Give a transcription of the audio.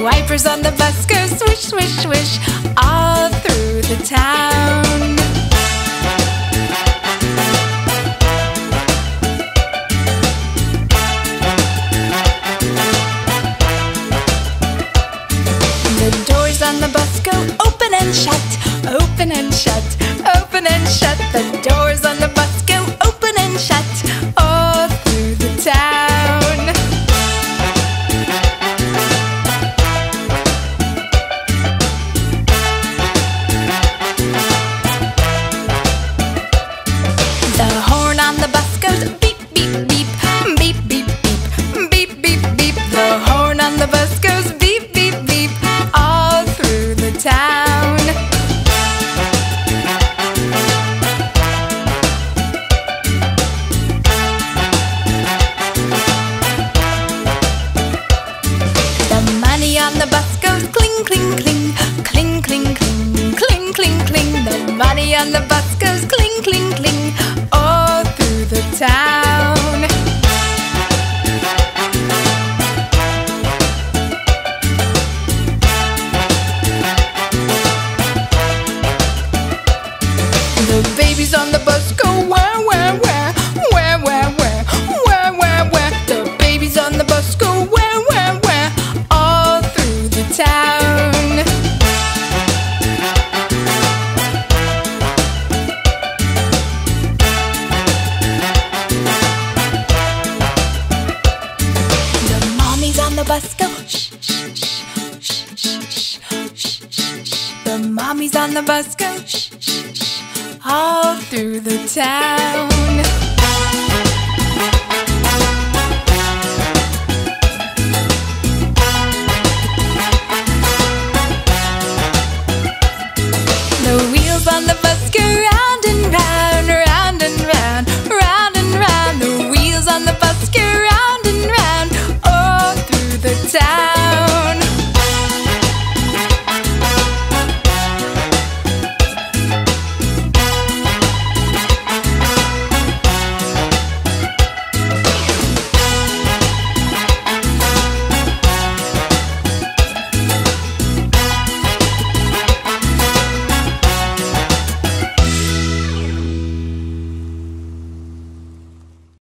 Wipers on the bus go swish, swish, swish all through the town. The doors on the bus go open and shut, open and shut, open and shut. The doors on the bus go open and shut all through the town. The horn on the bus goes beep, beep, beep, beep, beep, beep, beep, beep, beep. The horn on the bus goes beep, beep, beep all through the town. The money on the bus goes cling, cling, cling, cling, cling, cling, cling, cling, cling. The money on the bus goes cling, cling, cling all through the town. The babies on the bus go where, where, where, where, where, where, where, where, where. The babies on the bus go where, where, where, all through the town. The mommies on the bus go shh, shh, shh, shh, shh, shh, shh, shh, shh. The mommies on the bus go shh, shh, shh, all through the town. The wheels on the bus go